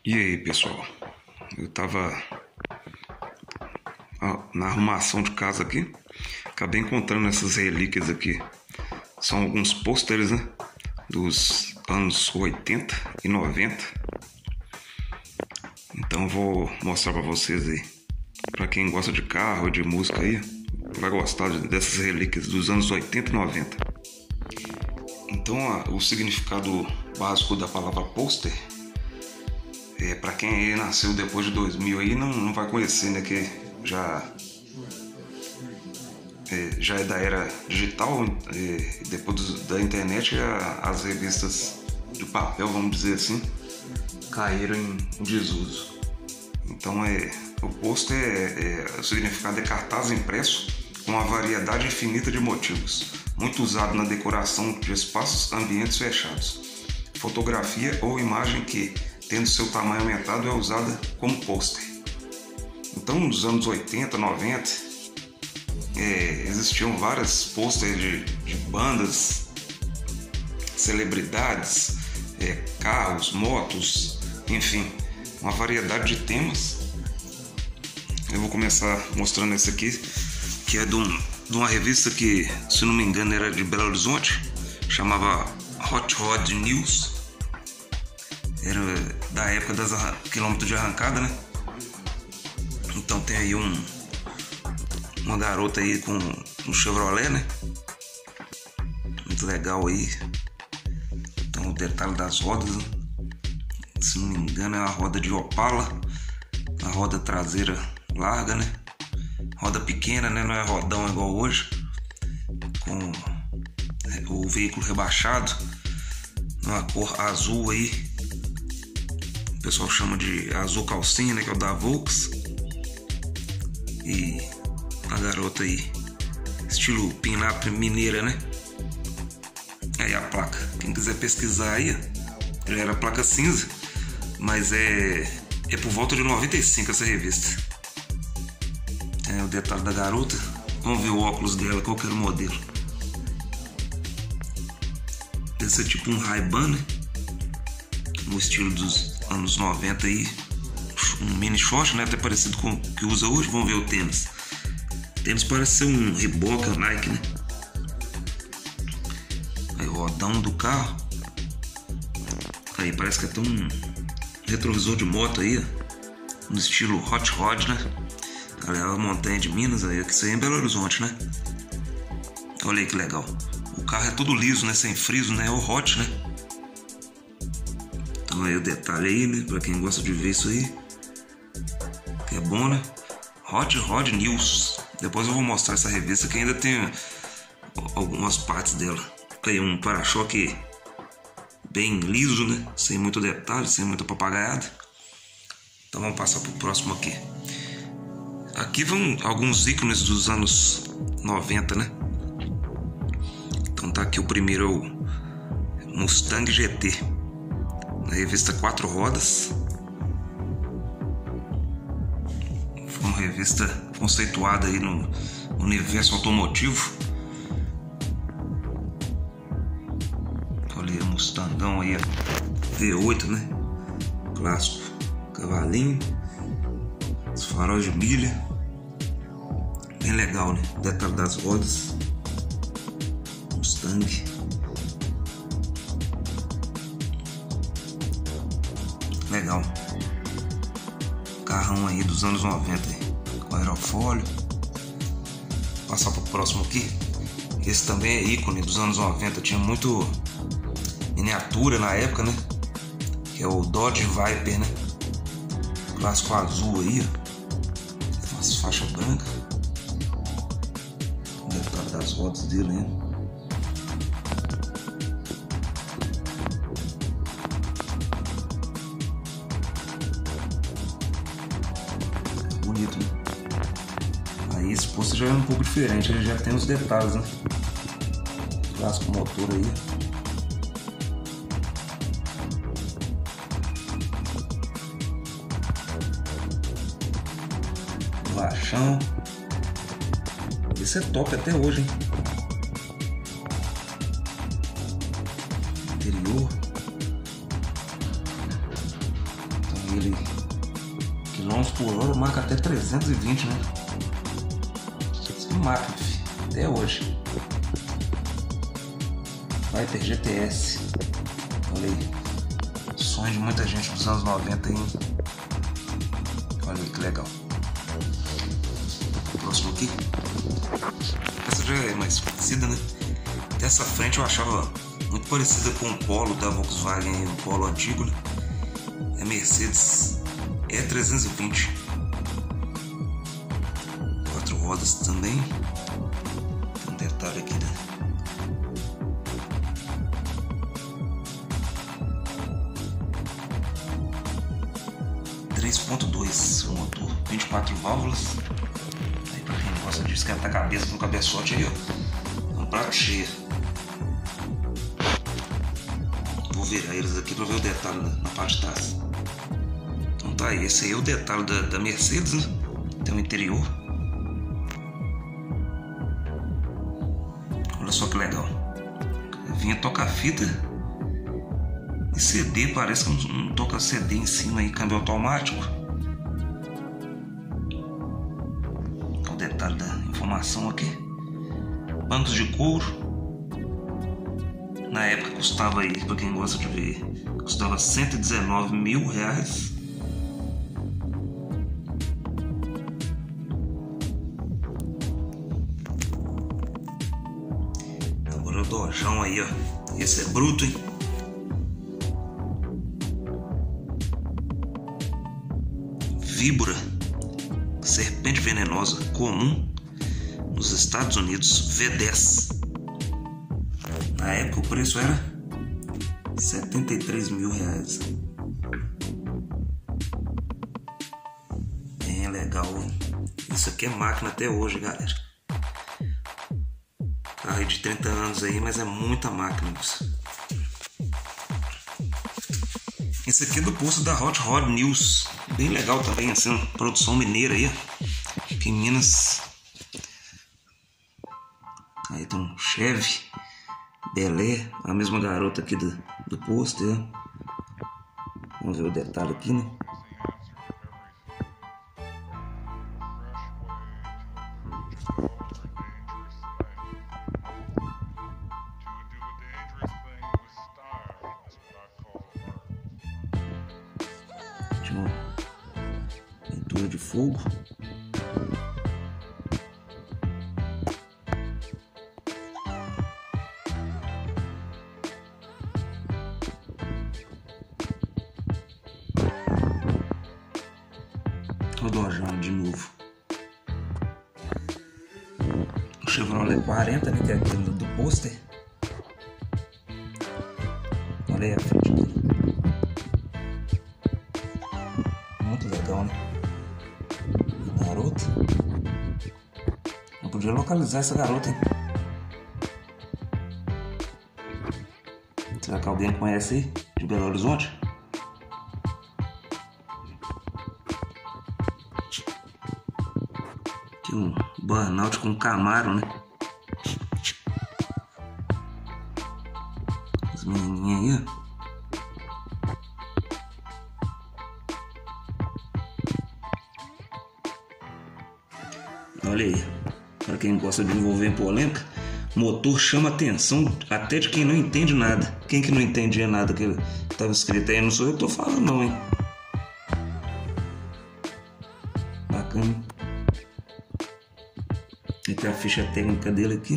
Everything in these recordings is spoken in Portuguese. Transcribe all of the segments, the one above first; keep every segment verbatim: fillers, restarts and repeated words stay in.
E aí, pessoal? Eu tava ó, na arrumação de casa aqui, acabei encontrando essas relíquias aqui. São alguns pôsteres, né? Dos anos oitenta e noventa. Então vou mostrar pra vocês aí. Pra quem gosta de carro, de música aí, vai gostar dessas relíquias dos anos oitenta e noventa. Então ó, o significado básico da palavra pôster, é, para quem aí nasceu depois de dois mil aí não, não vai conhecer, né, que já é, já é da era digital, é, depois do, da internet a, as revistas de papel, vamos dizer assim, caíram em, em desuso. Então é, o pôster, é, é, o significado é cartaz impresso com uma variedade infinita de motivos, muito usado na decoração de espaços, ambientes fechados. Fotografia ou imagem que, tendo seu tamanho aumentado, é usada como pôster. Então, nos anos oitenta, noventa, é, existiam vários pôsteres de, de bandas, celebridades, é, carros, motos, enfim, uma variedade de temas. Eu vou começar mostrando esse aqui, que é de, um, de uma revista que, se não me engano, era de Belo Horizonte, chamava Hot Rod News. Era da época das quilômetros de arrancada, né? Então tem aí um uma garota aí com um Chevrolet, né? Muito legal aí. Então o detalhe das rodas, né? Se não me engano é uma roda de Opala, a roda traseira larga, né? Roda pequena, né? Não é rodão igual hoje, com o veículo rebaixado, numa cor azul aí. O pessoal chama de azul calcinha, né? Que é o da Volks. E a garota aí, estilo pin-up mineira, né? Aí a placa, quem quiser pesquisar aí, já era placa cinza, mas é, é por volta de noventa e cinco essa revista. É o detalhe da garota. Vamos ver o óculos dela, qual que era o modelo. Esse é tipo um Ray-Ban, né? No estilo dos anos noventa aí, um mini short, né? Até parecido com o que usa hoje. Vamos ver o tênis. O tênis parece ser um Reebok, um Nike, né? Aí o rodão do carro. Aí parece que é até um retrovisor de moto aí, ó, no estilo Hot Rod, né? Galera, a montanha de Minas, aí, que isso aí é em Belo Horizonte, né? Olha aí que legal. O carro é todo liso, né? Sem friso, né? É o Hot, né? Então aí o detalhe aí, né? Pra quem gosta de ver isso aí, que é bom, né? Hot Rod News. Depois eu vou mostrar essa revista que ainda tem algumas partes dela. Aí um para-choque bem liso, né? Sem muito detalhe, sem muita papagaiada. Então vamos passar pro próximo aqui. Aqui vão alguns ícones dos anos noventa, né? Então tá aqui o primeiro, é o Mustang G T, na revista Quatro Rodas. Foi uma revista conceituada aí no universo automotivo. Olha aí o Mustangão aí, V oito, né? Clássico, cavalinho, os faróis de milha, bem legal, né? Detalhe das rodas, Mustang. Legal. Carrão aí dos anos noventa aí, com aerofólio. Passar pro próximo aqui. Esse também é ícone dos anos noventa. Tinha muito miniatura na época, né? Que é o Dodge Viper, né? Clássico azul aí, ó. As faixas brancas. O detalhe das rodas dele, né? Bonito, né? Aí esse pôster já é um pouco diferente, ele já tem os detalhes, né? Clássico motor aí. Baixão. Esse é top até hoje, hein? Interior. Então aquele quilômetros por hora, marca até trezentos e vinte, né? Isso que marca, filho, até hoje. Vai ter G T S. Olha aí. Sonho de muita gente dos anos noventa aí. Olha aí que legal. Próximo aqui. Essa já é mais parecida, né? Essa frente eu achava muito parecida com o Polo da Volkswagen, o Polo antigo, né? É Mercedes E trezentos e vinte. Quatro rodas também. Tem um detalhe aqui, né? três ponto dois o motor, vinte e quatro válvulas. Aí pra quem gosta de esquentar a cabeça no cabeçote aí, ó, um prato cheio. Vou virar eles aqui pra ver o detalhe na, na parte de trás. Então tá aí, esse aí é o detalhe da, da Mercedes, né? Tem o interior. Olha só que legal. Vinha toca-fita e C D, parece que um, um toca C D em cima aí, câmbio automático. Olha o detalhe da informação aqui. Bancos de couro. Na época custava aí, pra quem gosta de ver, custava cento e dezenove mil reais. Agora o dojão aí, ó. Esse é bruto, hein? Víbora, serpente venenosa comum nos Estados Unidos, V dez. Na época o preço era setenta e três mil reais. Bem legal, hein? Isso aqui é máquina até hoje, galera. Carro de trinta anos aí, mas é muita máquina isso. Esse aqui é do posto da Hot Rod News. Bem legal também, assim, produção mineira aí, aqui em Minas. Aí tem um Chevy Belé, a mesma garota aqui do, do posto, né? Vamos ver o detalhe aqui, né? Tinha uma pintura de fogo. O dojão de novo. O Chevrolet quarenta, né? Que é aquele do pôster. Olha aí a frente dele. Muito legal, né? Garota. Não podia localizar essa garota, hein? Será que alguém conhece aí? De Belo Horizonte? Tinha um burnout com um Camaro, né? As menininhas aí, ó. Olha aí, para quem gosta de envolver em polêmica, motor chama atenção até de quem não entende nada. Quem que não entendia nada que estava escrito aí, não sou eu que tô falando não, hein? Bacana. E tem a ficha técnica dele aqui.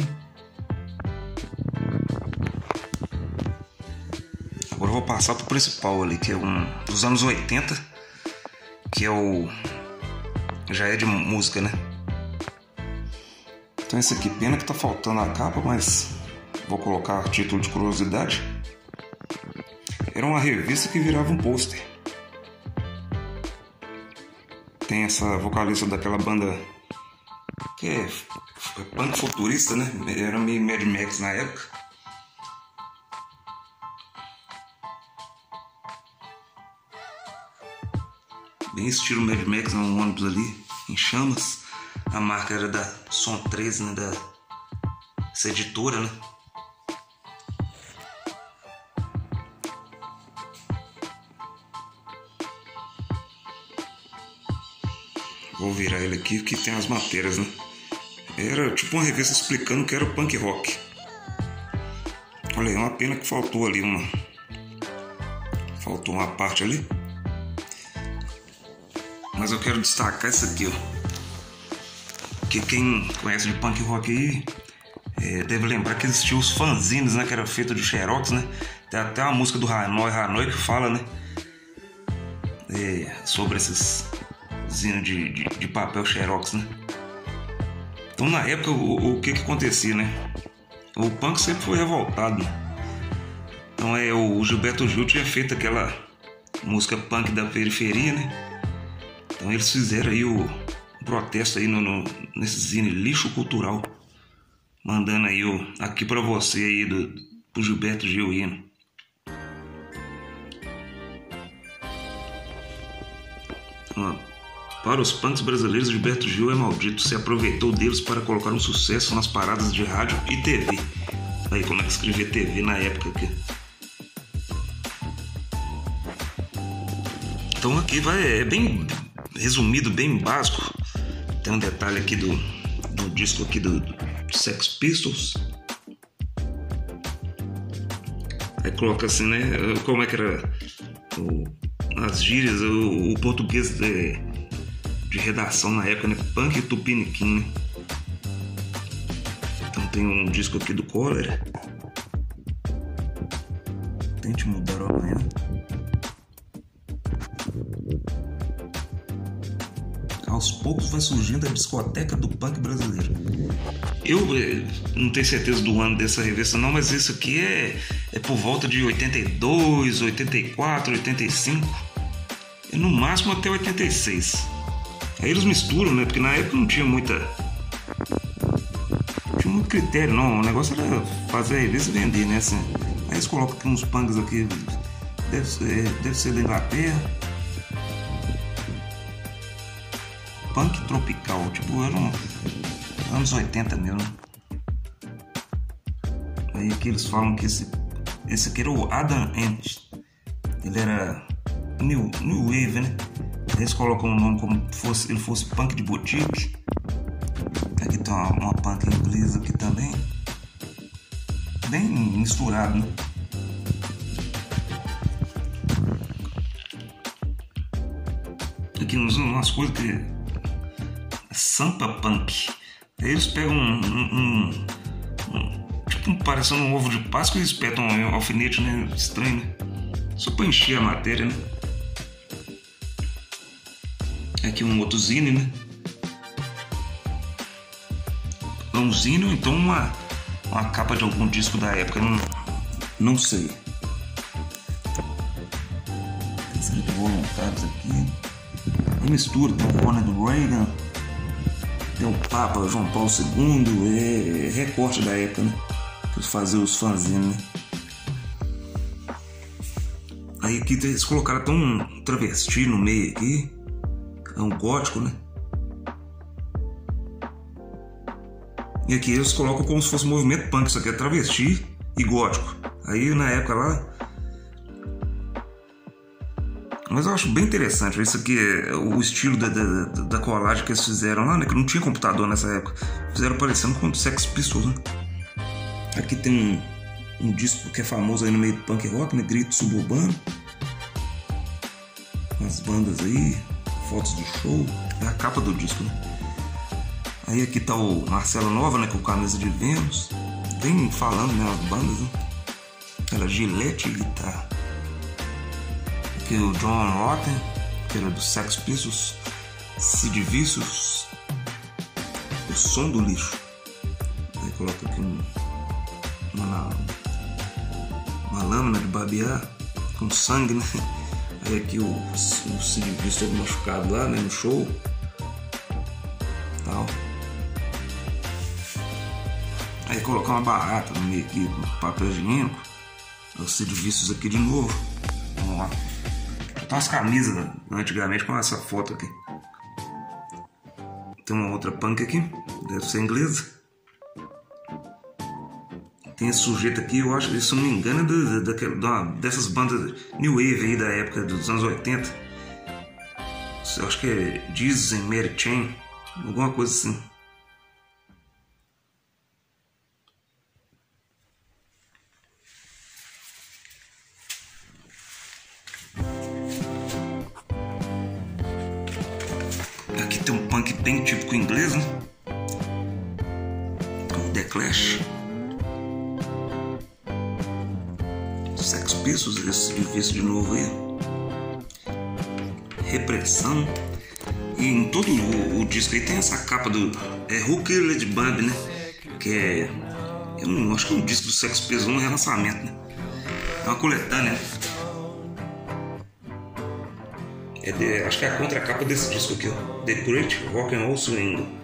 Agora eu vou passar pro principal ali, que é um dos anos oitenta, que é o... já é de música, né? Então esse aqui, pena que tá faltando a capa, mas vou colocar a título de curiosidade. Era uma revista que virava um pôster. Tem essa vocalista daquela banda que é punk futurista, né? Era meio Mad Max na época. Bem estilo Mad Max, um ônibus ali em chamas. A marca era da Som treze, né? Da essa editora, né? Vou virar ele aqui que tem as matérias, né? Era tipo uma revista explicando que era o punk rock. Olha aí, uma pena que faltou ali uma... Faltou uma parte ali. Mas eu quero destacar isso aqui, ó. Que quem conhece de punk rock aí é, deve lembrar que existiam os fanzines, né? Que era feito de xerox, né? Tem até uma música do Hanoi, Hanoi que fala, né? É, sobre esses zines de, de, de papel xerox, né? Então na época o, o que que acontecia, né? O punk sempre foi revoltado, né? Então é, o Gilberto Gil tinha feito aquela música punk da periferia, né? Então eles fizeram aí o, o protesto aí no, no, nesse zine lixo cultural, mandando aí o aqui pra você aí do, do Gilberto Gil hino. Ó, para os punks brasileiros, Gilberto Gil é maldito, se aproveitou deles para colocar um sucesso nas paradas de rádio e T V. Aí como é que escrevia T V na época aqui. Então aqui vai, é bem resumido, bem básico. Tem um detalhe aqui do, do disco aqui do, do Sex Pistols. Aí coloca assim, né? Como é que era o, as gírias, o, o português de, de redação na época, né? Punk e tupiniquim, né? Então tem um disco aqui do Cólera. Tente mudar o amanhã. Aos poucos vai surgindo a discoteca do punk brasileiro. Eu eh, não tenho certeza do ano dessa revista não, mas isso aqui é, é por volta de oitenta e dois, oitenta e quatro, oitenta e cinco e no máximo até oitenta e seis. Aí eles misturam, né? Porque na época não tinha muita... Não tinha muito critério, não. O negócio era fazer a revista e vender, né? Assim, aí eles colocam aqui uns punks aqui. Deve ser, deve ser da Inglaterra. Punk tropical, tipo, eram anos oitenta mesmo. Aí aqui eles falam que esse, esse aqui era o Adam Ant. Ele era New, new Wave, né? Eles colocam o nome como se fosse, ele fosse punk de boutique. Aqui tem uma, uma punk inglesa aqui também. Bem misturado, né? Aqui umas coisas que... Sampa Punk. Aí eles pegam um, um, um, um tipo um, parecendo um ovo de Páscoa e espetam um alfinete, né? Estranho, né? Só pra encher a matéria, né? Aqui um outro zine, né? Um zine ou então uma, uma capa de algum disco da época, não, não sei. Tem escrito voluntários aqui. Tem mistura, tem o Ronald Reagan. Tem o Papa João Paulo segundo, é recorte da época, né? Que eles faziam os fanzines, né? Aí aqui eles colocaram até um travesti no meio aqui. É um gótico, né? E aqui eles colocam como se fosse um movimento punk. Isso aqui é travesti e gótico. Aí na época lá... Mas eu acho bem interessante. Isso aqui é o estilo da, da, da colagem que eles fizeram lá, né? Que não tinha computador nessa época. Fizeram parecendo com Sex Pistols, né? Aqui tem um, um disco que é famoso aí no meio do punk rock, né? Grito Suburbano. Umas bandas aí. Fotos de show. É a capa do disco, né? Aí aqui tá o Marcelo Nova, né? Com camisa de Vênus. Vem falando, né? As bandas, né? Era Gillette e guitarra. Aqui o John Rotten, que era do Sex Pistols. Sid Vicious, O Som do Lixo. Aí coloca aqui um, uma, uma lâmina de barbear com sangue, né? Aí aqui o, o Sid Vicious todo machucado lá, né? No show. Tal. Aí colocar uma barata no meio aqui com papel higiênico. O Sid Vicious aqui de novo. Vamos lá. Tem umas camisas antigamente com essa foto aqui. Tem uma outra punk aqui, deve ser inglesa. Tem esse sujeito aqui, eu acho, se não me engano, é do, da, da, dessas bandas New Wave aí da época dos anos oitenta. Eu acho que é Dizem Mary Chain, alguma coisa assim. Aqui tem um punk bem típico inglês, né? The Clash, Sex Pistols, esse visto de novo aí, Repressão. E em todo o, o disco aí tem essa capa do é Who Killed Bob, né? Que é, é um, acho que é um disco do Sex Pistols, um relançamento, né? É uma coletânea. É de, acho que é a contracapa desse disco aqui, ó, The Great Rock and Roll Swing.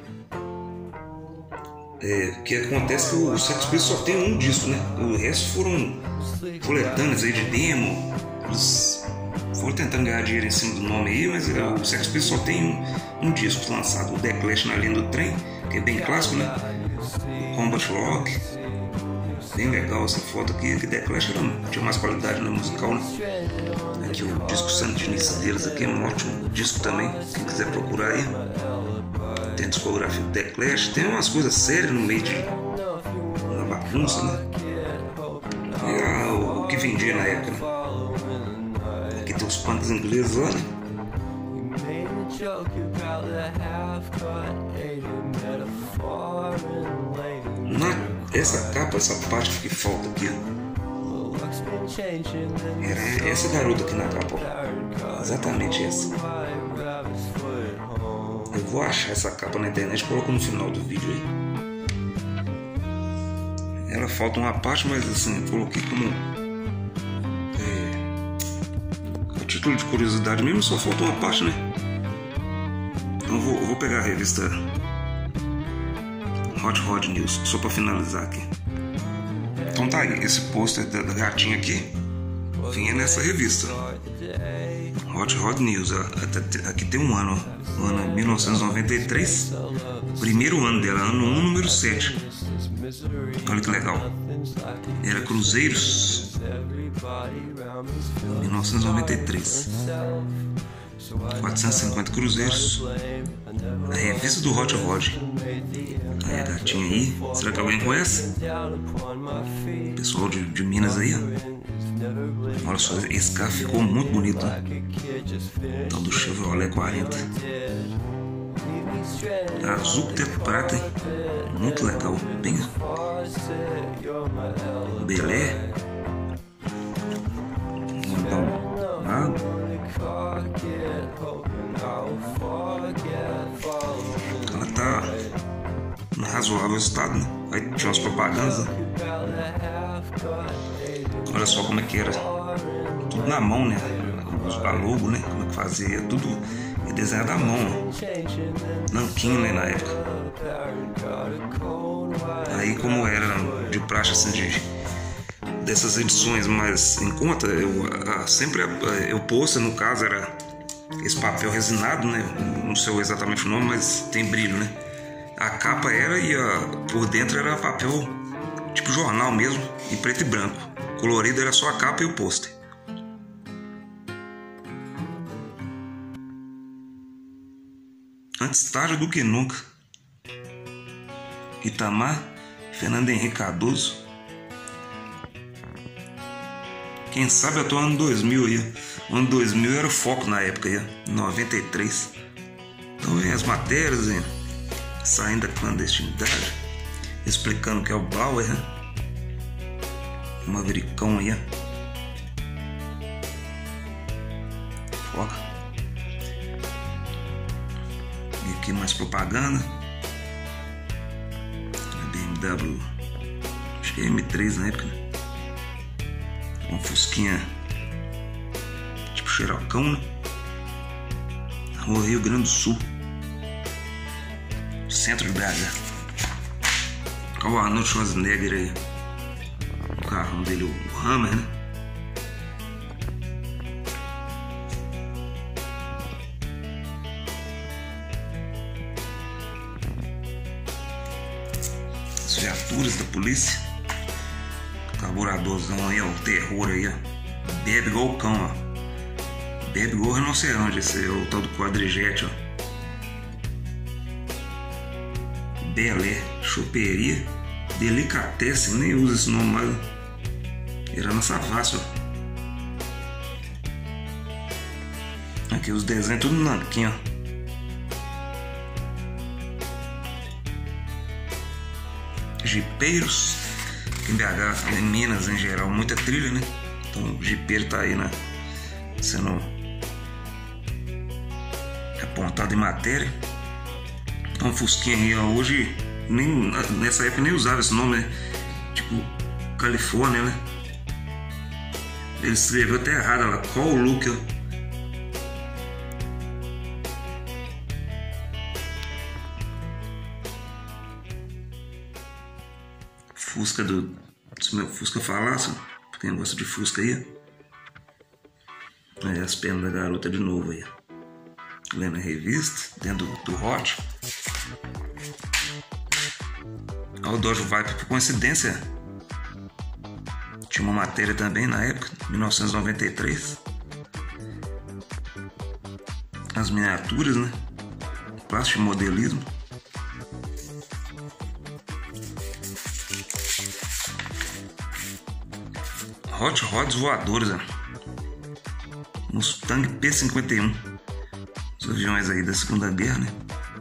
É, que acontece que o Sex Pistols só tem um disco, né? O resto foram coletâneas aí de demo. Eles foram tentando ganhar dinheiro em cima do nome aí, mas é, o Sex Pistols só tem um, um disco lançado. O The Clash na linha do trem, que é bem clássico, né? O Combat Rock, bem legal essa foto aqui. Que The Clash era, tinha mais qualidade na musical, né? Aqui o disco Santo Início deles aqui é um ótimo disco também. Quem quiser procurar aí. Tem a discografia do The Clash, tem umas coisas sérias no meio de uma bagunça, né? É o, o que vendia na época, né? Aqui tem os punks ingleses lá, né? Na, essa capa, essa parte que falta aqui, ó, era essa garota aqui na capa, ó. Exatamente essa. Eu vou achar essa capa na internet e coloco no final do vídeo aí. Ela falta uma parte, mas assim, eu coloquei como é, a título de curiosidade mesmo, só falta uma parte, né? Então eu vou, eu vou pegar a revista Hot Rod News, só pra finalizar aqui. Então tá aí, esse pôster da, da gatinha aqui vinha nessa revista Hot Rod News. Aqui tem um ano, o ano mil novecentos e noventa e três, primeiro ano dela, ano um, número sete. Olha que legal. Era Cruzeiros, mil novecentos e noventa e três, quatrocentos e cinquenta cruzeiros. A revista do Hot Rod. Aí a gatinha aí, será que alguém conhece? Pessoal de, de Minas aí, ó. Olha só, esse carro ficou muito bonito, né? Tal do Chevrolet quarenta. Azul com teto prata, hein? Muito legal. Bem Belé. Então, ah. Ela tá no razoável estado, né? Aí tinha umas propagandas, né? Olha só como é que era. Tudo na mão, né? A logo, né? Como é que fazia? Tudo desenhado à mão, né? Nanquim, né? Na época. Aí, como era de praxe, assim, de, dessas edições mais em conta, eu a, sempre eu pôster, no caso, era esse papel resinado, né? Não sei exatamente o nome, mas tem brilho, né? A capa era e a, por dentro era papel tipo jornal mesmo, em preto e branco. Colorido era só a capa e o pôster. Antes tarde do que nunca. Itamar, Fernando Henrique Cardoso. Quem sabe até o ano dois mil aí. O ano dois mil era o foco na época aí, noventa e três. Então vem as matérias, hein? Saindo da clandestinidade, explicando o que é o Bauer, né? O Mavericão aí, foca. E aqui mais propaganda. A B M W, acho que é M três na época, né? Com fusquinha tipo xerocão, né? Rua Rio Grande do Sul, centro de B H. Olha o Arnold Schwarzenegger aí, o carro dele, o Hammer, né? As viaturas da polícia, carburadorzão aí, ó, o terror aí, ó. Bebe igual o cão, ó. Bebe igual rinoceronte, esse é o tal do quadrigete, ó. Belé, choperia, delicatessen, nem usa esse nome mais. Era na Savassi, ó. Aqui os desenhos tudo nanquim, ó. Jipeiros, aqui em B H, em Minas em geral, muita trilha, né? Então o jipeiro tá aí, né? Sendo apontado em matéria. Então um Fusquinha aí, ó, hoje, nem, nessa época nem usava esse nome, né? Tipo, Califórnia, né? Ele escreveu até errado lá, qual o look, ó. Fusca do... Se meu Fusca falasse, pra quem gosta de Fusca aí, aí as pernas da garota de novo aí, lendo a revista, dentro do, do Hot. Olha o Dodge Viper, por coincidência, tinha uma matéria também na época, mil novecentos e noventa e três, as miniaturas, né, plástico e modelismo. Hot Rods voadores, ó. Mustang P cinquenta e um, os aviões aí da Segunda Guerra, né?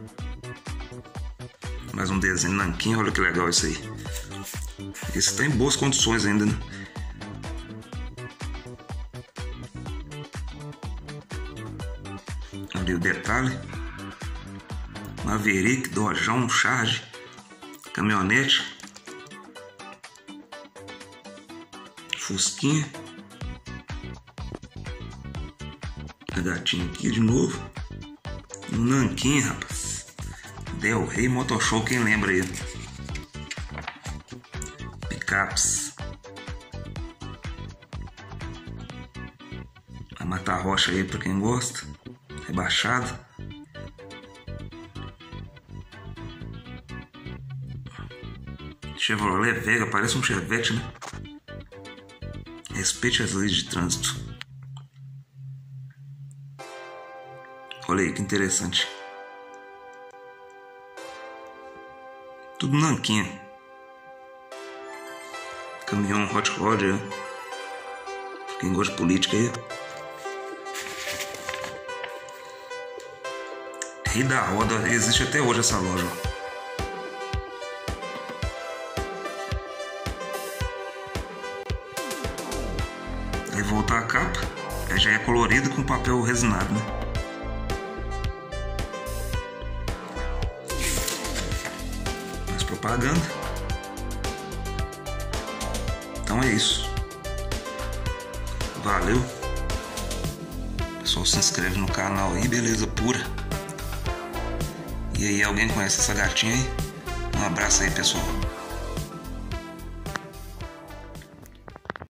Mais um desenho nanquim, olha que legal isso aí. Esse está em boas condições ainda, né? Ali o detalhe. Maverick, Dojão, Charge, caminhonete, Fusquinha, a gatinha aqui de novo, um nanquim, rapaz. Del Rey Motoshow, quem lembra aí? Picapes, a Mata Rocha aí pra quem gosta, rebaixado. Chevrolet Vega, parece um Chevette, né? Respeite as leis de trânsito. Olha aí que interessante. Tudo nanquinha. Caminhão Hot Rod, ó. Quem gosta de política aí. Rei da Roda, existe até hoje essa loja, ó. Aí voltar a capa, aí já é colorido com papel resinado, né? Mais propaganda. Então é isso. Valeu. O pessoal se inscreve no canal aí, beleza pura. E aí, alguém conhece essa gatinha aí? Um abraço aí, pessoal.